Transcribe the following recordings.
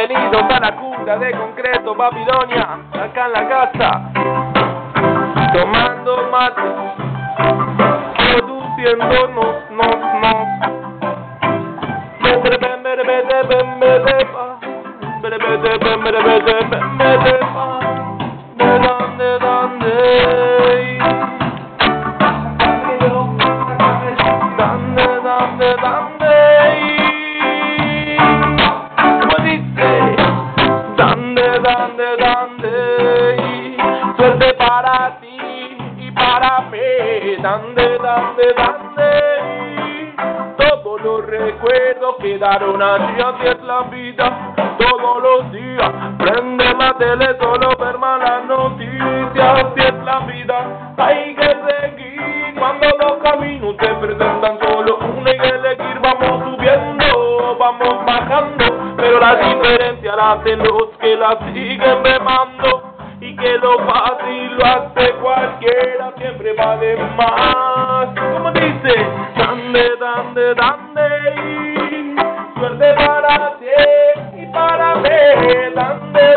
Bienvenidos a la cuna de concreto Babilonia, acá en la casa, tomando mate, produciéndonos, suerte para ti y para mí, dande, todos los recuerdos quedaron allí, así es la vida, todos los días, prende la tele, solo ver malas noticias, así es la vida, hay que seguir, cuando los caminos se presentan solo uno hay que elegir, vamos subiendo, vamos bajando, pero la diferencia la hacen los que la siguen remando. Y que lo fácil lo hace cualquiera, siempre vale más. Como dice, dande, suerte para ti y para mí, dande,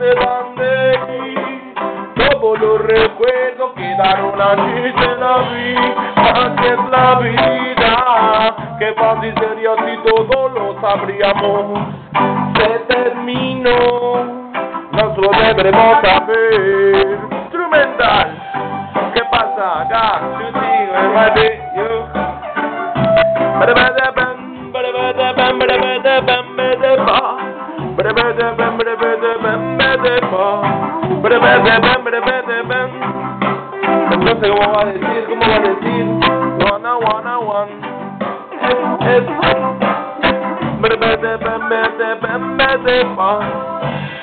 todos los recuerdos quedaron allí, se la vi, así es la vida, qué fácil sería si todos lo sabríamos, se terminó. Nosotros deberemos saber. Instrumental. ¿Qué pasa acá? Entonces, ¿cómo va a decir? One.